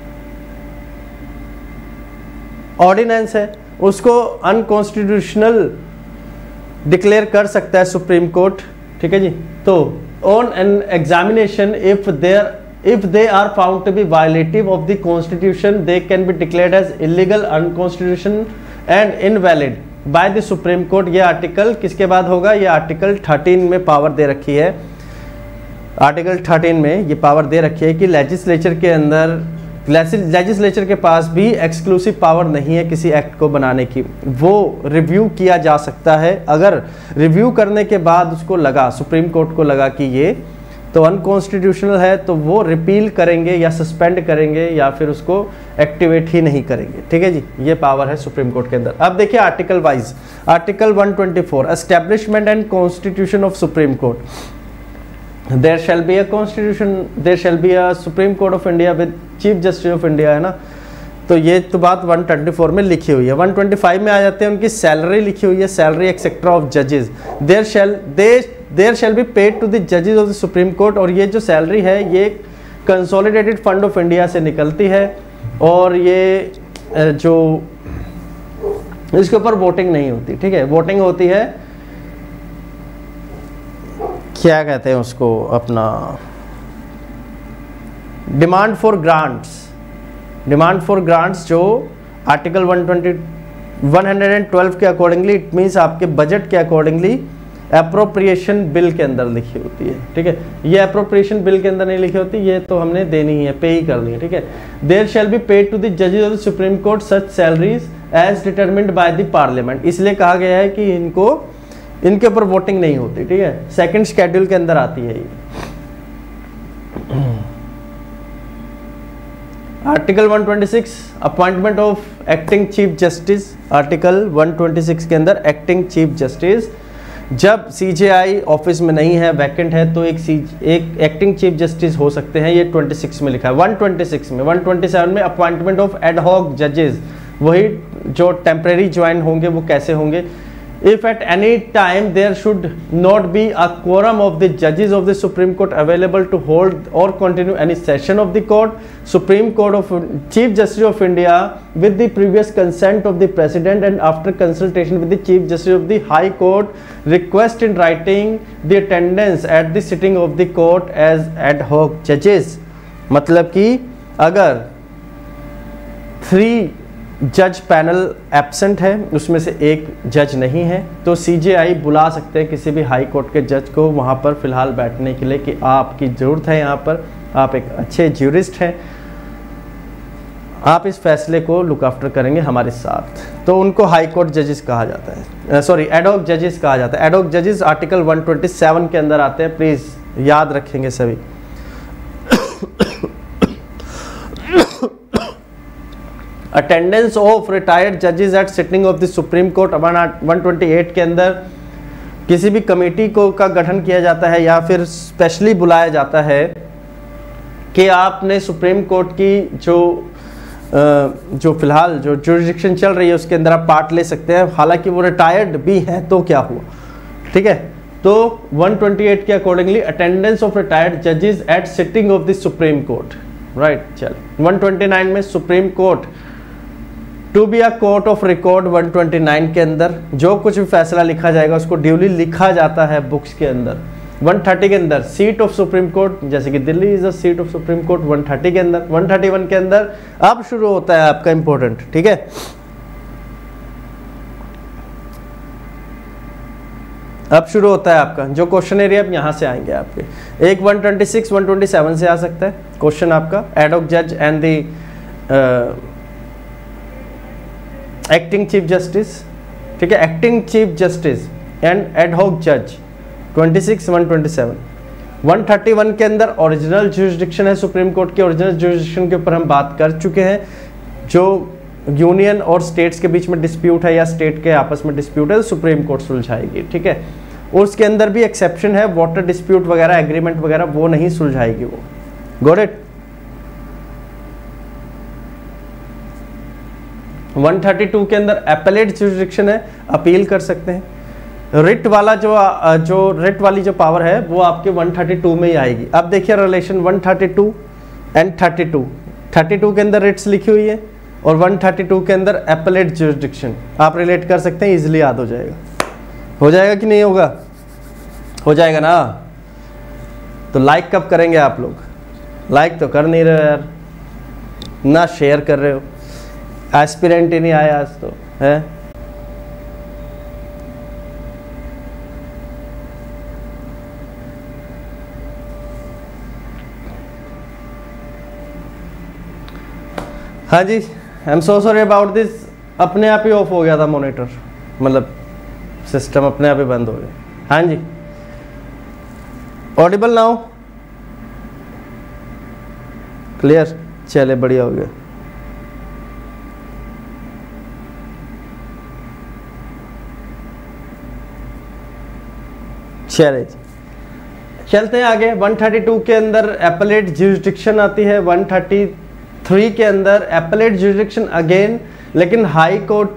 ऑर्डिनेंस है, उसको अनकॉन्स्टिट्यूशनल डिक्लेयर कर सकता है सुप्रीम कोर्ट, ठीक है जी। तो on an examination if they are found to be violative of the constitution they can be declared as illegal, unconstitution and invalid by the supreme Court. ये आर्टिकल किसके बाद होगा? ये आर्टिकल 13 में पावर दे रखी है। आर्टिकल 13 में ये पावर दे रखी है कि लेजिस्लेचर के अंदर, लेजिस्लेचर के पास भी एक्सक्लूसिव पावर नहीं है किसी एक्ट को बनाने की। वो रिव्यू किया जा सकता है। अगर रिव्यू करने के बाद उसको लगा, सुप्रीम कोर्ट को लगा कि ये तो अनकॉन्स्टिट्यूशनल है तो वो रिपील करेंगे या सस्पेंड करेंगे या फिर उसको एक्टिवेट ही नहीं करेंगे। ठीक है जी, ये पावर है सुप्रीम कोर्ट के अंदर। अब देखिए article wise, article 124 establishment and constitution of supreme Court. There shall be a constitution, there shall be a supreme court of India with chief justice of India, है ना। तो ये तो बात 124 में लिखी हुई है। 125 में आ जाते हैं, उनकी सैलरी लिखी हुई है, सैलरी एक्सेट्रा ऑफ जजेस। There shall be paid to the जजेस ऑफ द सुप्रीम कोर्ट। और ये जो सैलरी है ये कंसोलिडेटेड फंड ऑफ इंडिया से निकलती है और ये जो इसके ऊपर वोटिंग नहीं होती। ठीक है, वोटिंग होती है, क्या कहते हैं उसको, अपना demand for grants. Demand for grants जो आर्टिकल 112 के अकॉर्डिंगली, इट मीन्स आपके बजट के अकॉर्डिंगली अप्रोप्रिएशन बिल के अंदर लिखी होती है। ठीक है, ये अप्रोप्रिएशन बिल के अंदर नहीं लिखी होती, ये तो हमने देनी ही है, पे ही करनी है। ठीक है, there shall be paid to the जजेस of the supreme Court such salaries as determined by the Parliament. इसलिए कहा गया है कि इनके ऊपर वोटिंग नहीं होती। ठीक है, सेकंड शेड्यूल के अंदर आती है ये। Article 126 appointment of acting chief justice. Article 126 के अंदर एक्टिंग चीफ जस्टिस, जब सीजेआई ऑफिस में नहीं है, वैकेंट है, तो एक एक्टिंग चीफ जस्टिस हो सकते हैं। ये 26 में लिखा है। 126 में, 127 में अपॉइंटमेंट ऑफ एडहॉक जजेस, वही जो टेम्परेरी ज्वाइन होंगे वो कैसे होंगे। If at any time there should not be a quorum of the judges of the Supreme Court available to hold or continue any session of the court, Supreme Court of Chief Justice of India, with the previous consent of the President and after consultation with the Chief Justice of the High Court, request in writing the attendance at the sitting of the court as ad hoc judges। मतलब कि अगर 3 जज panel absent है, उसमें से एक जज नहीं है, तो सीजेआई बुला सकते हैं किसी भी हाई कोर्ट के जज को वहाँ पर फिलहाल बैठने के लिए कि आपकी ज़रूरत है, यहाँ पर आप एक अच्छे ज्यूरिस्ट हैं, आप इस फैसले को लुक आफ्टर करेंगे हमारे साथ। तो उनको हाई कोर्ट जजेस कहा जाता है, सॉरी एडहॉक जजेस कहा जाता है। एडहॉक जजेस आर्टिकल 127 के अंदर आते हैं, प्लीज़ याद रखेंगे सभी। अटेंडेंस ऑफ रिटायर्ड जजेस at sitting of the supreme Court 128 के अंदर किसी भी कमेटी को का गठन किया जाता है या फिर स्पेशली बुलाया जाता है कि आपने सुप्रीम कोर्ट की जो फिलहाल जो जुरिडिक्शन चल रही है उसके अंदर आप पार्ट ले सकते हैं, हालांकि वो रिटायर्ड भी है तो क्या हुआ। ठीक है, तो 128 के अकॉर्डिंगली अटेंडेंस ऑफ रिटायर्ड जजेस at sitting of the supreme Court, right. चल 129 में Supreme Court to be a court of record, 129 के अंदर जो कुछ भी फैसला लिखा जाएगा उसको ड्यूली लिखा जाता है बुक्स के अंदर। 130 के अंदर सीट ऑफ सुप्रीम कोर्ट, जैसे कि Delhi is a seat of supreme Court 130 के अंदर। 131 के अंदर अब शुरू होता है आपका इंपॉर्टेंट। ठीक है, अब शुरू होता है आपका जो क्वेश्चन एरिया, अब यहाँ से आएंगे आपके। एक 126 127 से आ सकता है क्वेश्चन आपका, एडहॉक जज and the acting chief justice. ठीक है, acting chief justice and ad hoc जज 26 127। 131 के अंदर ओरिजिनल जुरिडिक्शन है सुप्रीम कोर्ट की। ओरिजिनल जुरिडिक्शन के ऊपर हम बात कर चुके हैं। जो यूनियन और स्टेट्स के बीच में डिस्प्यूट है या स्टेट के आपस में डिस्प्यूट है तो सुप्रीम कोर्ट सुलझाएगी। ठीक है, और उसके अंदर भी एक्सेप्शन है, वाटर डिस्प्यूट वगैरह, एग्रीमेंट वगैरह वो नहीं सुलझाएगी वो। Got it. 132 के अंदर एपेलेट जुरिडिक्शन है, अपील कर सकते हैं। रिट वाला जो रिट वाली जो पावर है वो आपके 132 में ही आएगी। अब देखिए रिलेशन 132 एंड 32 के अंदर रिट्स लिखी हुई है और 132 के अंदर एपेलेट जुरिडिक्शन आप रिलेट कर सकते हैं, इजीली याद हो जाएगा। हो जाएगा कि नहीं होगा? हो जाएगा ना। तो लाइक कब करेंगे आप लोग? लाइक तो कर नहीं रहे हो यार, ना शेयर कर रहे हो। एस्पिरेंट ही नहीं आया आज तो है। हाँ जी, I am so sorry about this. अपने आप ही ऑफ हो गया था मॉनिटर, मतलब सिस्टम अपने आप ही बंद हो गया। हाँ जी, ऑडिबल नाउ? क्लियर, चले बढ़िया हो गया। चले चलते हैं आगे। 132 के अंदर एपेलेट ज्यूरिसडिक्शन आती है, 133 के अंदर एपेलेट ज्यूरिसडिक्शन अगेन, लेकिन हाई कोर्ट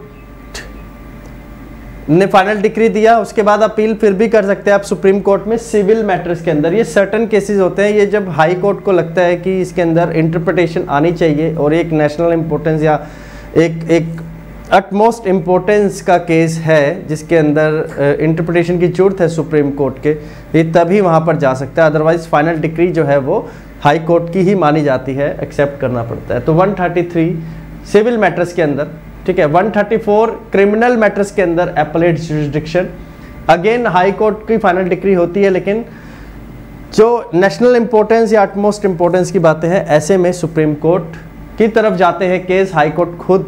ने फाइनल डिक्री दिया, उसके बाद अपील फिर भी कर सकते हैं आप सुप्रीम कोर्ट में सिविल मैटर्स के अंदर। ये सर्टन केसेस होते हैं, ये जब हाई कोर्ट को लगता है कि इसके अंदर इंटरप्रिटेशन आनी चाहिए और एक नेशनल इंपॉर्टेंस या एक अटमोस्ट इम्पोर्टेंस का केस है जिसके अंदर इंटरप्रिटेशन की जरूरत है सुप्रीम कोर्ट के, ये तभी वहाँ पर जा सकता है। अदरवाइज फाइनल डिक्री जो है वो हाई कोर्ट की ही मानी जाती है, एक्सेप्ट करना पड़ता है। तो 133 सिविल मैटर्स के अंदर, ठीक है। 134 क्रिमिनल मैटर्स के अंदर appellate jurisdiction, again High Court की फाइनल डिक्री होती है, लेकिन जो नेशनल इंपॉर्टेंस या अटमोस्ट इंपॉर्टेंस की बातें हैं ऐसे में सुप्रीम कोर्ट की तरफ जाते हैं केस, हाई कोर्ट खुद,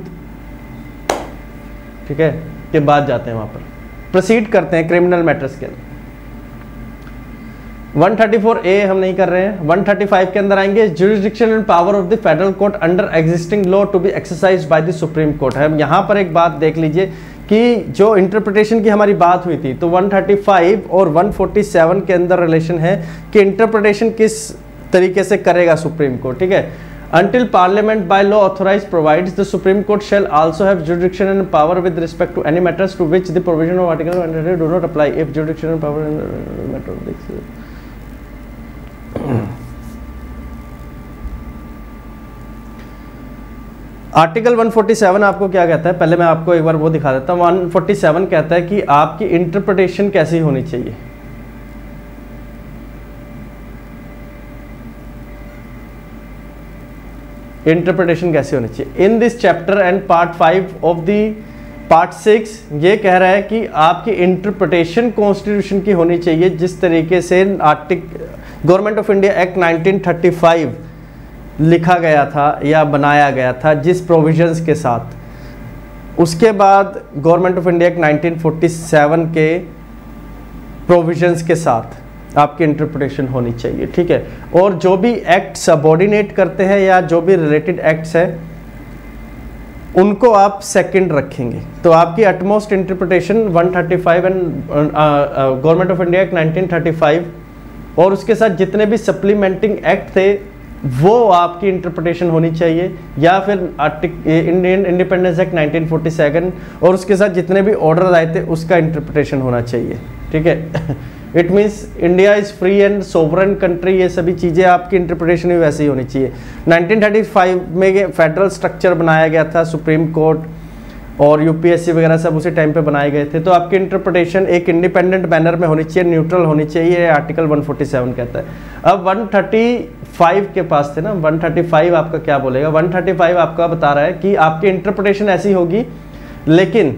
ठीक है, के बाद जाते हैं वहां पर प्रोसीड करते हैं क्रिमिनल मैटर्स के अंदर। 134A हम नहीं कर रहे हैं। 135 के अंदर आएंगे, jurisdiction and power of the Federal Court under existing law to be exercised by the supreme court है। यहाँ पर एक बात देख लीजिए कि जो इंटरप्रिटेशन की हमारी बात हुई थी, तो 135 और 147 के अंदर रिलेशन है कि इंटरप्रिटेशन किस तरीके से करेगा सुप्रीम कोर्ट, ठीक है। Until Parliament by law authorized provides, the Supreme Court shall also have jurisdiction and power with respect to any matters to which the provision of Article 100 do not apply. If jurisdiction and power in the matter of this article 147 आपको क्या कहता है, पहले मैं आपको एक बार वो दिखा देता हूँ। 147 कहता है कि आपकी इंटरप्रिटेशन कैसी होनी चाहिए। इंटरप्रिटेशन कैसे होनी चाहिए in this chapter and part 5 of the part 6 ये कह रहा है कि आपकी इंटरप्रिटेशन कॉन्स्टिट्यूशन की होनी चाहिए जिस तरीके से गवर्नमेंट ऑफ इंडिया एक्ट 1935 लिखा गया था या बनाया गया था जिस प्रोविजंस के साथ। उसके बाद गवर्नमेंट ऑफ इंडिया एक्ट 1947 के प्रोविजंस के साथ आपकी इंटरप्रिटेशन होनी चाहिए, ठीक है। और जो भी एक्ट सबऑर्डिनेट करते हैं या जो भी रिलेटेड एक्ट्स हैं उनको आप सेकंड रखेंगे। तो आपकी utmost interpretation 135 and Government of India act 1935 और उसके साथ जितने भी सप्लीमेंटिंग एक्ट थे वो आपकी इंटरप्रिटेशन होनी चाहिए, या फिर इंडियन इंडिपेंडेंस एक्ट 1947 और उसके साथ जितने भी ऑर्डर आए थे उसका इंटरप्रिटेशन होना चाहिए, ठीक है। It means India is free and sovereign country, ये सभी चीज़ें आपकी इंटरप्रिटेशन भी वैसे ही होनी चाहिए। 1935 में फेडरल स्ट्रक्चर बनाया गया था, सुप्रीम कोर्ट और यूपीएससी वगैरह सब उसी टाइम पे बनाए गए थे। तो आपकी इंटरप्रिटेशन एक इंडिपेंडेंट बैनर में होनी चाहिए, न्यूट्रल होनी चाहिए, आर्टिकल 147 कहता है। अब 135 के पास थे ना, 135 आपका क्या बोलेगा। 135 आपका बता रहा है कि आपकी इंटरप्रिटेशन ऐसी होगी, लेकिन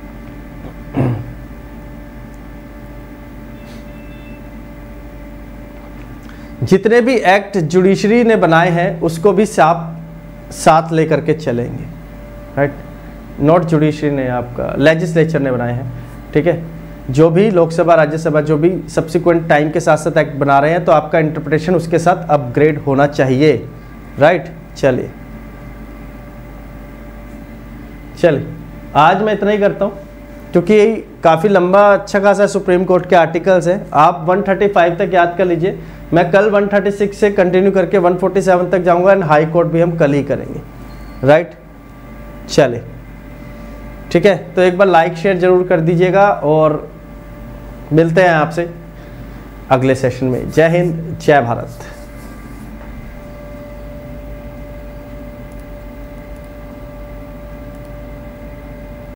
जितने भी एक्ट जुडिशरी ने बनाए हैं उसको भी साथ लेकर के चलेंगे, राइट। नॉट जुडिशरी ने, आपका लेजिस्लेचर ने बनाए हैं, ठीक है। जो भी लोकसभा राज्यसभा जो भी सब्सिक्वेंट टाइम के साथ साथ एक्ट बना रहे हैं तो आपका इंटरप्रिटेशन उसके साथ अपग्रेड होना चाहिए, राइट। चलिए आज मैं इतना ही करता हूँ क्योंकि काफ़ी लंबा अच्छा खासा सुप्रीम कोर्ट के आर्टिकल्स हैं। आप 135 तक याद कर लीजिए, मैं कल 136 से कंटिन्यू करके 147 तक जाऊंगा एंड हाई कोर्ट भी हम कल ही करेंगे, राइट। चले ठीक है, तो एक बार लाइक शेयर जरूर कर दीजिएगा और मिलते हैं आपसे अगले सेशन में। जय हिंद, जय भारत।